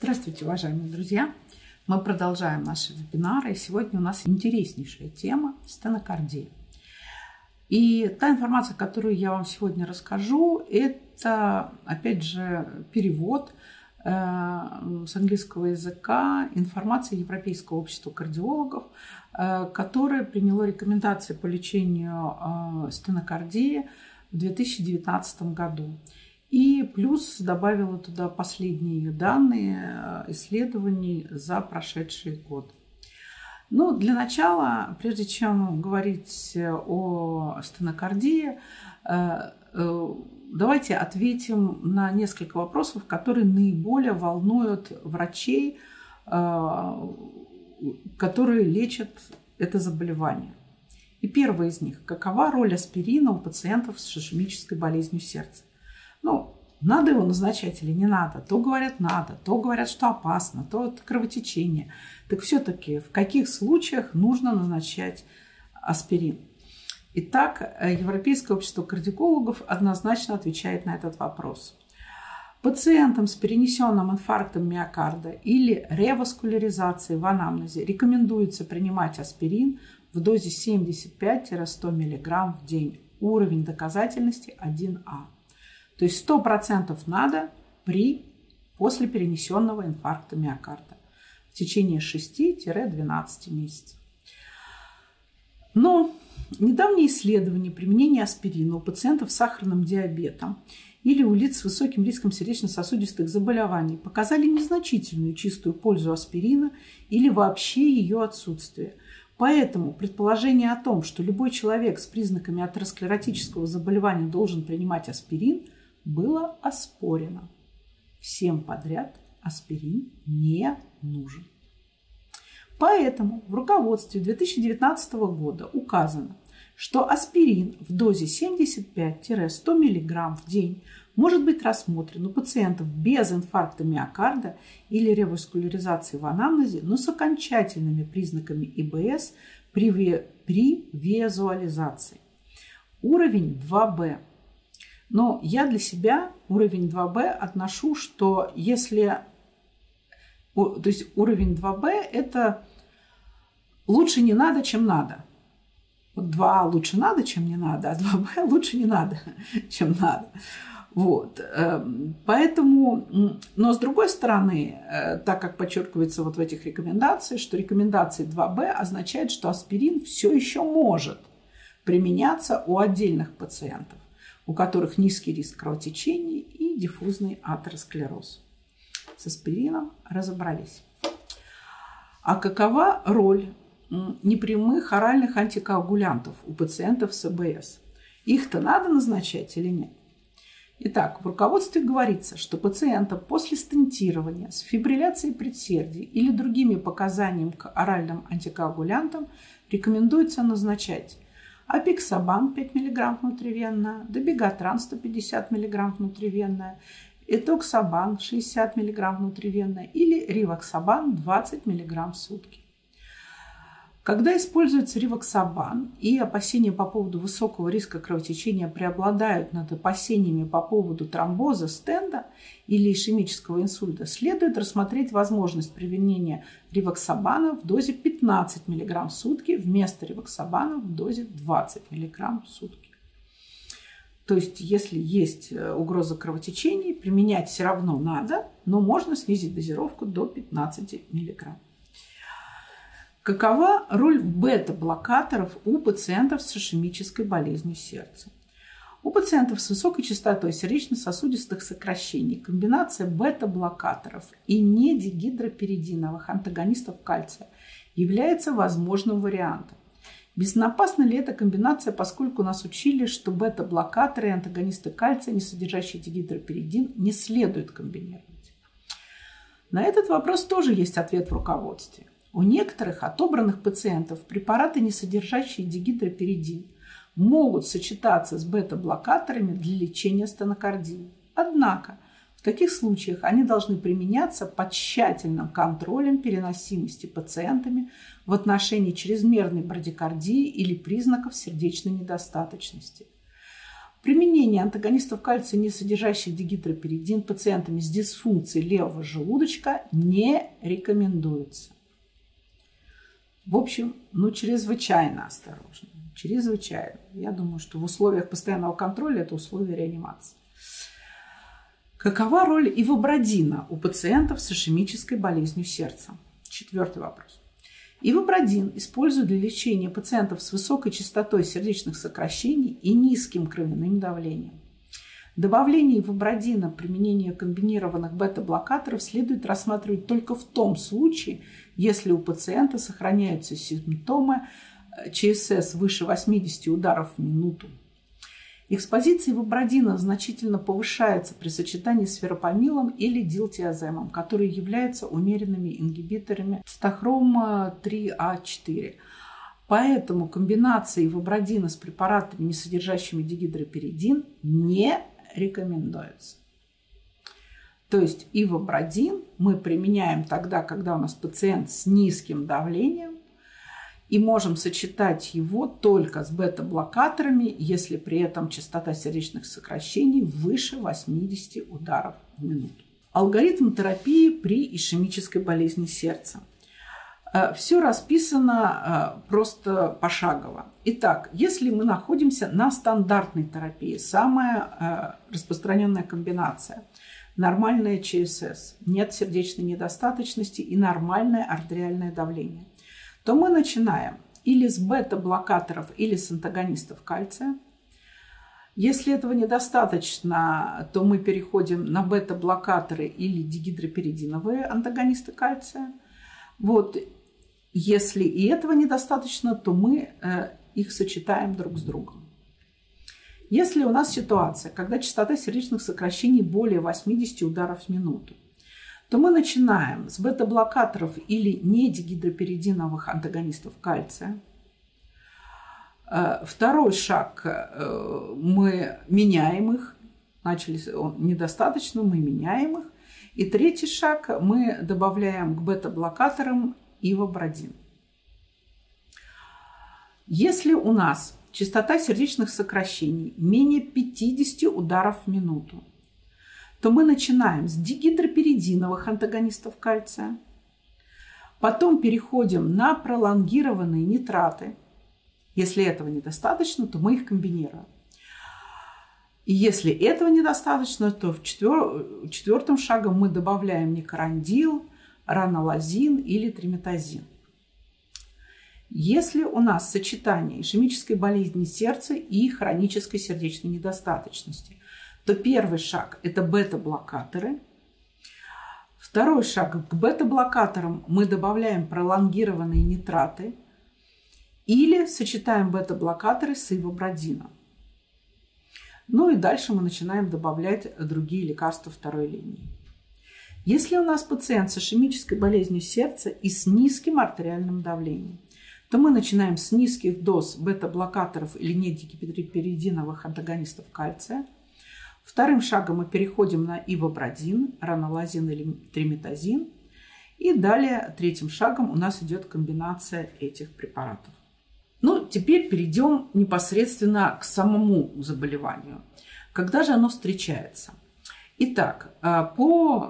Здравствуйте, уважаемые друзья! Мы продолжаем наши вебинары. И сегодня у нас интереснейшая тема – стенокардия. И та информация, которую я вам сегодня расскажу, это, опять же, перевод с английского языка информации Европейского общества кардиологов, которое приняло рекомендации по лечению стенокардии в 2019 году. И плюс добавила туда последние данные исследований за прошедший год. Ну, для начала, прежде чем говорить о стенокардии, давайте ответим на несколько вопросов, которые наиболее волнуют врачей, которые лечат это заболевание. И первый из них – какова роль аспирина у пациентов с ишемической болезнью сердца? Ну, надо его назначать или не надо? То говорят надо, то говорят, что опасно, то это кровотечение. Так все-таки в каких случаях нужно назначать аспирин? Итак, Европейское общество кардиологов однозначно отвечает на этот вопрос. Пациентам с перенесенным инфарктом миокарда или реваскуляризацией в анамнезе рекомендуется принимать аспирин в дозе 75-100 мг в день. Уровень доказательности 1А. То есть 100% надо после перенесенного инфаркта миокарда в течение 6-12 месяцев. Но недавние исследования применения аспирина у пациентов с сахарным диабетом или у лиц с высоким риском сердечно-сосудистых заболеваний показали незначительную чистую пользу аспирина или вообще ее отсутствие. Поэтому предположение о том, что любой человек с признаками атеросклеротического заболевания должен принимать аспирин, было оспорено. Всем подряд аспирин не нужен. Поэтому в руководстве 2019 года указано, что аспирин в дозе 75-100 мг в день может быть рассмотрен у пациентов без инфаркта миокарда или реваскуляризации в анамнезе, но с окончательными признаками ИБС при визуализации. Уровень 2Б. Но я для себя уровень 2Б отношу, что если... То есть уровень 2Б – это лучше не надо, чем надо. Вот 2 лучше надо, чем не надо, а 2Б лучше не надо, чем надо. Вот. Поэтому, но с другой стороны, так как подчеркивается вот в этих рекомендациях, что рекомендации 2Б означает, что аспирин все еще может применяться у отдельных пациентов, у которых низкий риск кровотечений и диффузный атеросклероз. С аспирином разобрались. А какова роль непрямых оральных антикоагулянтов у пациентов с ИБС? Их-то надо назначать или нет? Итак, в руководстве говорится, что пациентам после стентирования с фибрилляцией предсердий или другими показаниями к оральным антикоагулянтам рекомендуется назначать апиксабан 5 мг внутривенно, дабигатран 150 мг внутривенно, этоксабан 60 мг внутривенно или ривоксабан 20 мг в сутки. Когда используется ривоксабан и опасения по поводу высокого риска кровотечения преобладают над опасениями по поводу тромбоза стенда или ишемического инсульта, следует рассмотреть возможность применения ривоксабана в дозе 15 мг в сутки вместо ривоксабана в дозе 20 мг в сутки. То есть, если есть угроза кровотечений, применять все равно надо, но можно снизить дозировку до 15 мг. Какова роль бета-блокаторов у пациентов с ишемической болезнью сердца? У пациентов с высокой частотой сердечно-сосудистых сокращений комбинация бета-блокаторов и недигидропиридиновых антагонистов кальция является возможным вариантом. Безопасна ли эта комбинация, поскольку нас учили, что бета-блокаторы и антагонисты кальция, не содержащие дигидропиридин, не следует комбинировать? На этот вопрос тоже есть ответ в руководстве. У некоторых отобранных пациентов препараты, не содержащие дигидропиридин, могут сочетаться с бета-блокаторами для лечения стенокардии. Однако в таких случаях они должны применяться под тщательным контролем переносимости пациентами в отношении чрезмерной брадикардии или признаков сердечной недостаточности. Применение антагонистов кальция, не содержащих дигидроперидин, пациентами с дисфункцией левого желудочка не рекомендуется. В общем, чрезвычайно осторожно. Чрезвычайно. Я думаю, что в условиях постоянного контроля это условия реанимации. Какова роль ивабрадина у пациентов с ишемической болезнью сердца? 4-й вопрос. Ивабрадин используют для лечения пациентов с высокой частотой сердечных сокращений и низким кровяным давлением. Добавление ивабрадина, применение комбинированных бета-блокаторов следует рассматривать только в том случае, если у пациента сохраняются симптомы ЧСС выше 80 ударов в минуту. Экспозиция ивабрадина значительно повышается при сочетании с верапамилом или дилтиаземом, которые являются умеренными ингибиторами цитохрома 3А4. Поэтому комбинация ивабрадина с препаратами, не содержащими дигидроперидин, не рекомендуется. То есть ивабрадин мы применяем тогда, когда у нас пациент с низким давлением, и можем сочетать его только с бета-блокаторами, если при этом частота сердечных сокращений выше 80 ударов в минуту. Алгоритм терапии при ишемической болезни сердца. Все расписано просто пошагово. Итак, если мы находимся на стандартной терапии, самая распространенная комбинация – нормальная ЧСС, нет сердечной недостаточности и нормальное артериальное давление, то мы начинаем или с бета-блокаторов, или с антагонистов кальция. Если этого недостаточно, то мы переходим на бета-блокаторы или дигидроперидиновые антагонисты кальция. Если и этого недостаточно, то мы их сочетаем друг с другом. Если у нас ситуация, когда частота сердечных сокращений более 80 ударов в минуту, то мы начинаем с бета-блокаторов или недигидроперидиновых антагонистов кальция. Второй шаг – мы меняем их. Начали недостаточно, мы меняем их. И третий шаг – мы добавляем к бета-блокаторам ивабрадин. Если у нас частота сердечных сокращений менее 50 ударов в минуту, то мы начинаем с дигидроперидиновых антагонистов кальция, потом переходим на пролонгированные нитраты. Если этого недостаточно, то мы их комбинируем. И если этого недостаточно, то четвертым шагом мы добавляем никарандил, ранолазин или триметазин. Если у нас сочетание ишемической болезни сердца и хронической сердечной недостаточности, то первый шаг – это бета-блокаторы. Второй шаг – к бета-блокаторам мы добавляем пролонгированные нитраты или сочетаем бета-блокаторы с ивабрадином. И дальше мы начинаем добавлять другие лекарства второй линии. Если у нас пациент с ишемической болезнью сердца и с низким артериальным давлением, то мы начинаем с низких доз бета-блокаторов или недигидроперидиновых антагонистов кальция. Вторым шагом мы переходим на ивабрадин, ранолазин или триметазин. И далее третьим шагом у нас идет комбинация этих препаратов. Теперь перейдем непосредственно к самому заболеванию. Когда же оно встречается? Итак, по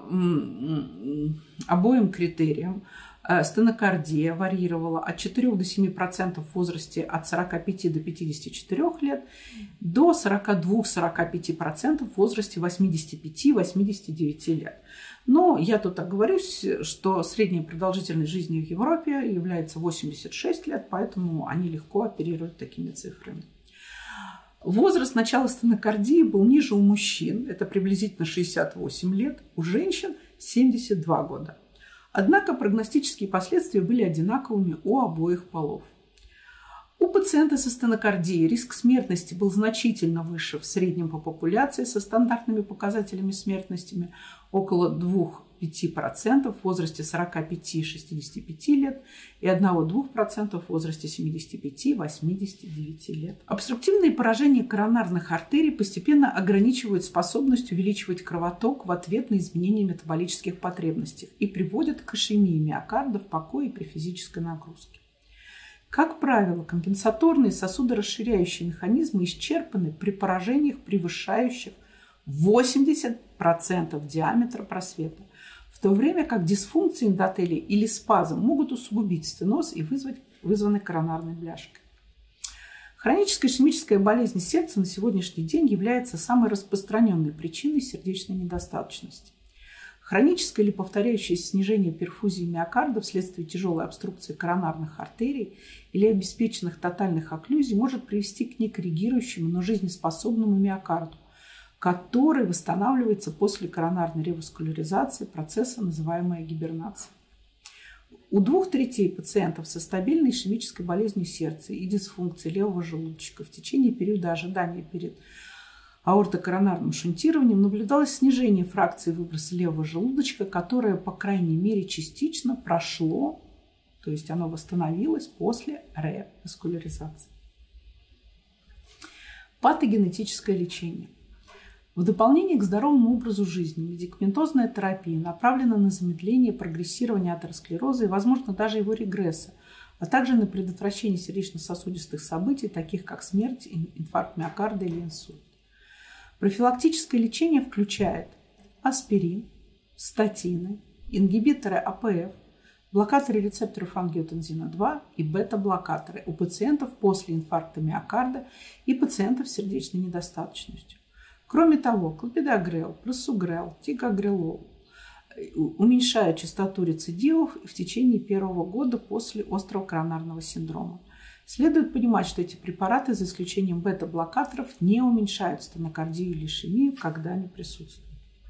обоим критериям стенокардия варьировала от 4 до 7% в возрасте от 45 до 54 лет до 42-45% в возрасте 85-89 лет. Но я тут оговорюсь, что средняя продолжительность жизни в Европе является 86 лет, поэтому они легко оперируют такими цифрами. Возраст начала стенокардии был ниже у мужчин, это приблизительно 68 лет, у женщин 72 года. Однако прогностические последствия были одинаковыми у обоих полов. У пациента со стенокардией риск смертности был значительно выше в среднем по популяции со стандартными показателями смертности около 2-5% в возрасте 45-65 лет и 1-2% в возрасте 75-89 лет. Обструктивные поражения коронарных артерий постепенно ограничивают способность увеличивать кровоток в ответ на изменения метаболических потребностей и приводят к ишемии миокарда в покое при физической нагрузке. Как правило, компенсаторные сосудорасширяющие механизмы исчерпаны при поражениях, превышающих 80% диаметра просвета, в то время как дисфункции эндотелия или спазм могут усугубить стеноз и вызванный коронарной бляшкой. Хроническая ишемическая болезнь сердца на сегодняшний день является самой распространенной причиной сердечной недостаточности. Хроническое или повторяющееся снижение перфузии миокарда вследствие тяжелой обструкции коронарных артерий или обеспеченных тотальных окклюзий может привести к некоррегирующему, но жизнеспособному миокарду, который восстанавливается после коронарной реваскуляризации процесса, называемой гибернацией. У 2/3 пациентов со стабильной ишемической болезнью сердца и дисфункцией левого желудочка в течение периода ожидания перед аортокоронарным шунтированием наблюдалось снижение фракции выброса левого желудочка, которое, по крайней мере, частично прошло, то есть оно восстановилось после реваскуляризации. Патогенетическое лечение. В дополнение к здоровому образу жизни медикаментозная терапия направлена на замедление прогрессирования атеросклероза и, возможно, даже его регресса, а также на предотвращение сердечно-сосудистых событий, таких как смерть, инфаркт миокарда или инсульт. Профилактическое лечение включает аспирин, статины, ингибиторы АПФ, блокаторы рецепторов ангиотензина-2 и бета-блокаторы у пациентов после инфаркта миокарда и пациентов с сердечной недостаточностью. Кроме того, клопидогрел, просугрел, тикогрелол уменьшают частоту рецидивов в течение первого года после острого коронарного синдрома. Следует понимать, что эти препараты, за исключением бета-блокаторов, не уменьшают стенокардию или ишемию, когда они присутствуют.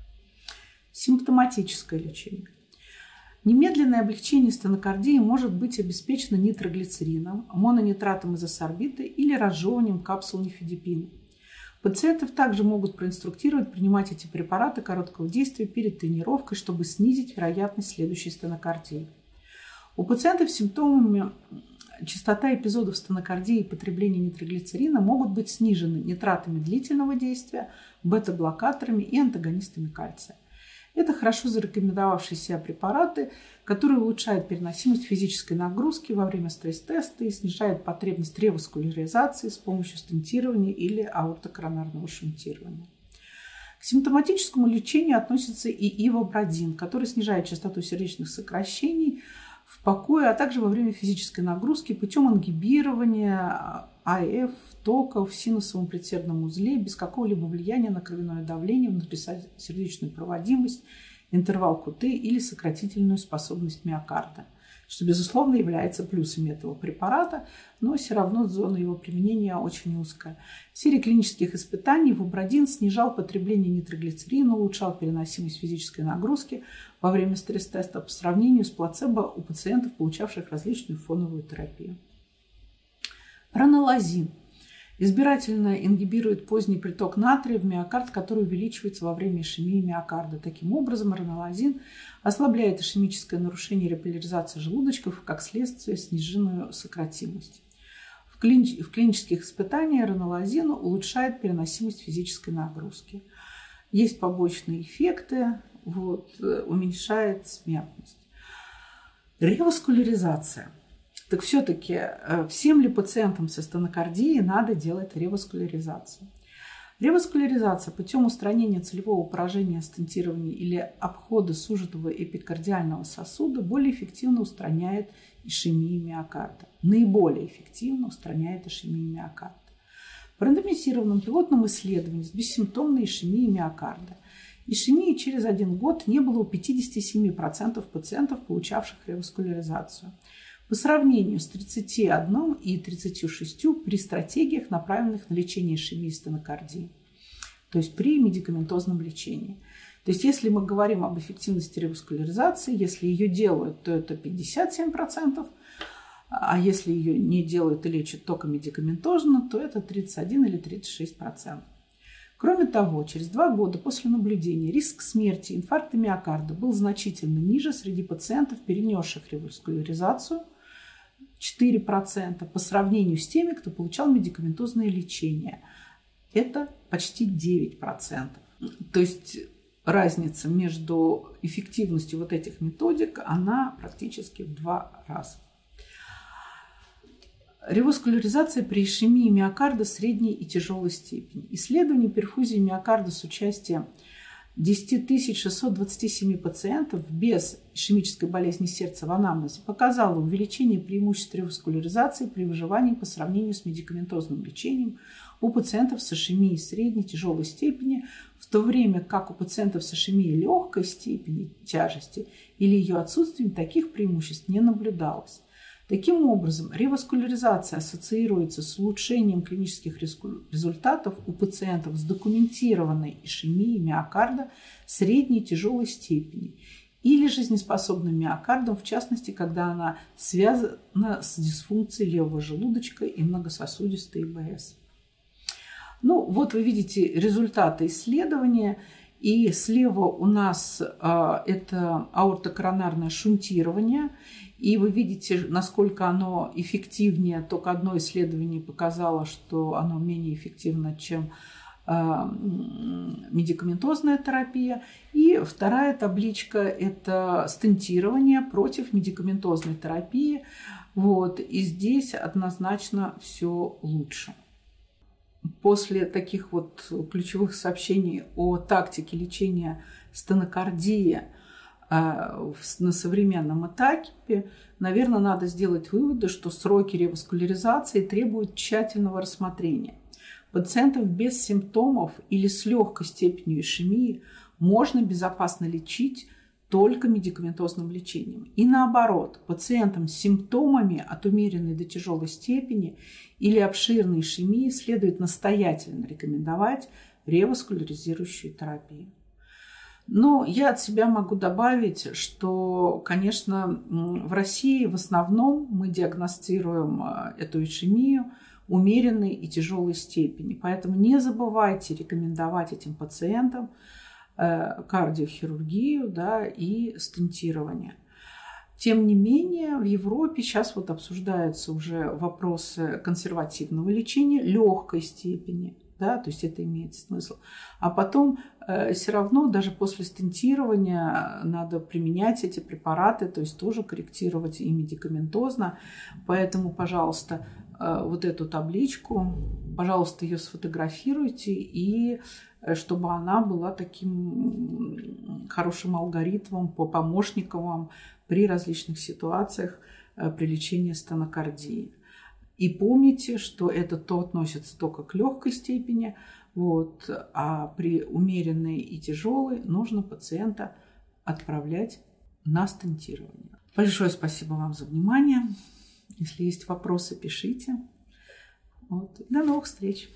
Симптоматическое лечение. Немедленное облегчение стенокардии может быть обеспечено нитроглицерином, мононитратом изосорбита или разжевыванием капсул нифедипина. Пациентов также могут проинструктировать принимать эти препараты короткого действия перед тренировкой, чтобы снизить вероятность следующей стенокардии. У пациентов с симптомами частота эпизодов стенокардии и потребления нитроглицерина могут быть снижены нитратами длительного действия, бета-блокаторами и антагонистами кальция. Это хорошо зарекомендовавшие себя препараты, которые улучшают переносимость физической нагрузки во время стресс-теста и снижают потребность реваскуляризации с помощью стентирования или аортокоронарного шунтирования. К симптоматическому лечению относится и ивабрадин, который снижает частоту сердечных сокращений в покое, а также во время физической нагрузки путем ингибирования АФ, тока в синусовом предсердном узле без какого-либо влияния на кровяное давление, внутрисердечную проводимость, интервал КТ или сократительную способность миокарда, что, безусловно, является плюсами этого препарата, но все равно зона его применения очень узкая. В серии клинических испытаний ивабрадин снижал потребление нитроглицерина, улучшал переносимость физической нагрузки во время стресс-теста по сравнению с плацебо у пациентов, получавших различную фоновую терапию. Ранолазин избирательно ингибирует поздний приток натрия в миокард, который увеличивается во время ишемии миокарда. Таким образом, ранолазин ослабляет ишемическое нарушение реполяризации желудочков, как следствие сниженную сократимость. В клинических испытаниях ранолазин улучшает переносимость физической нагрузки. Есть побочные эффекты, уменьшает смертность. Реваскуляризация. Так все-таки всем ли пациентам со стенокардией надо делать реваскуляризацию? Реваскуляризация путем устранения целевого поражения стентирования или обхода сужитого эпикардиального сосуда более эффективно устраняет ишемию миокарда. Наиболее эффективно устраняет ишемию миокарда. В рандомизированном пилотном исследовании с бессимптомной ишемией миокарда ишемии через 1 год не было у 57% пациентов, получавших реваскуляризацию, по сравнению с 31 и 36 при стратегиях, направленных на лечение ишемии стенокардии, то есть при медикаментозном лечении. То есть если мы говорим об эффективности реваскуляризации, если ее делают, то это 57%, а если ее не делают и лечат только медикаментозно, то это 31 или 36%. Кроме того, через 2 года после наблюдения риск смерти инфаркта миокарда был значительно ниже среди пациентов, перенесших реваскуляризацию, 4%, по сравнению с теми, кто получал медикаментозное лечение. Это почти 9%. То есть разница между эффективностью вот этих методик, она практически в 2 раза. Реваскуляризация при ишемии миокарда средней и тяжелой степени. Исследование перфузии миокарда с участием 10 627 пациентов без ишемической болезни сердца в анамнезе показало увеличение преимуществ реваскуляризации при выживании по сравнению с медикаментозным лечением у пациентов с ишемией средней и тяжелой степени, в то время как у пациентов с ишемией легкой степени тяжести или ее отсутствием таких преимуществ не наблюдалось. Таким образом, реваскуляризация ассоциируется с улучшением клинических результатов у пациентов с документированной ишемией миокарда средней и тяжелой степени или жизнеспособным миокардом, в частности, когда она связана с дисфункцией левого желудочка и многососудистой ИБС. Вот вы видите результаты исследования. И слева у нас это аортокоронарное шунтирование. И вы видите, насколько оно эффективнее. Только одно исследование показало, что оно менее эффективно, чем медикаментозная терапия. И вторая табличка – это стентирование против медикаментозной терапии. И здесь однозначно все лучше. После таких ключевых сообщений о тактике лечения стенокардии на современном этапе, наверное, надо сделать выводы, что сроки реваскуляризации требуют тщательного рассмотрения. Пациентов без симптомов или с легкой степенью ишемии можно безопасно лечить только медикаментозным лечением. И наоборот, пациентам с симптомами от умеренной до тяжелой степени или обширной ишемии следует настоятельно рекомендовать реваскуляризирующую терапию. Я от себя могу добавить, что, конечно, в России в основном мы диагностируем эту ишемию умеренной и тяжелой степени. Поэтому не забывайте рекомендовать этим пациентам кардиохирургию, и стентирование. Тем не менее, в Европе сейчас обсуждаются уже вопросы консервативного лечения легкой степени, то есть это имеет смысл. А потом все равно даже после стентирования надо применять эти препараты, то есть тоже корректировать и медикаментозно. Поэтому, пожалуйста, эту табличку, пожалуйста, ее сфотографируйте, и чтобы она была таким хорошим алгоритмом, помощником вам при различных ситуациях при лечении стенокардии. И помните, что это относится только к легкой степени, а при умеренной и тяжелой нужно пациента отправлять на стентирование. Большое спасибо вам за внимание. Если есть вопросы, пишите. До новых встреч!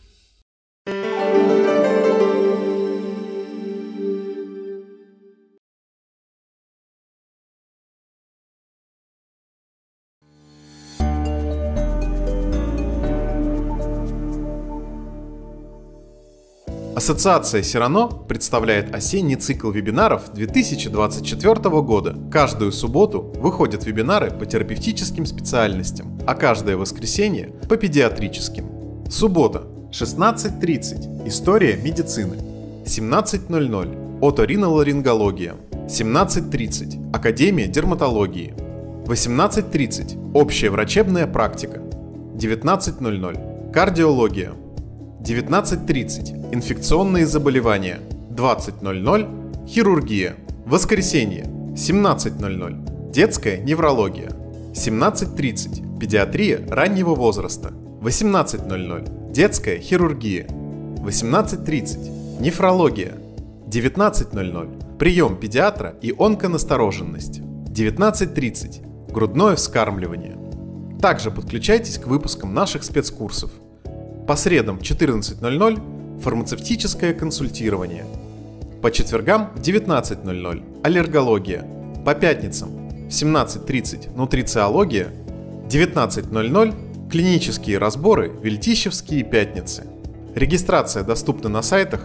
Ассоциация Сирано представляет осенний цикл вебинаров 2024 года. Каждую субботу выходят вебинары по терапевтическим специальностям, а каждое воскресенье – по педиатрическим. Суббота, 16:30. История медицины. 17:00. Оториноларингология. 17:30. Академия дерматологии. 18:30. Общая врачебная практика. 19:00. Кардиология. 19:30. Инфекционные заболевания. 20:00. Хирургия. Воскресенье. 17:00. Детская неврология. 17:30. Педиатрия раннего возраста. 18:00. Детская хирургия. 18:30. Нефрология. 19:00. Прием педиатра и онконастороженность. 19:30. Грудное вскармливание. Также подключайтесь к выпускам наших спецкурсов. По средам 14:00 фармацевтическое консультирование. По четвергам 19:00 аллергология. По пятницам в 17:30 нутрициология. 19:00 клинические разборы Вельтищевские пятницы. Регистрация доступна на сайтах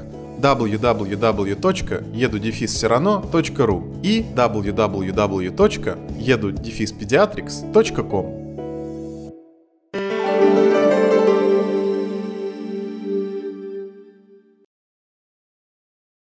www.edu-sirano.ru и www.edu-pediatrics.com.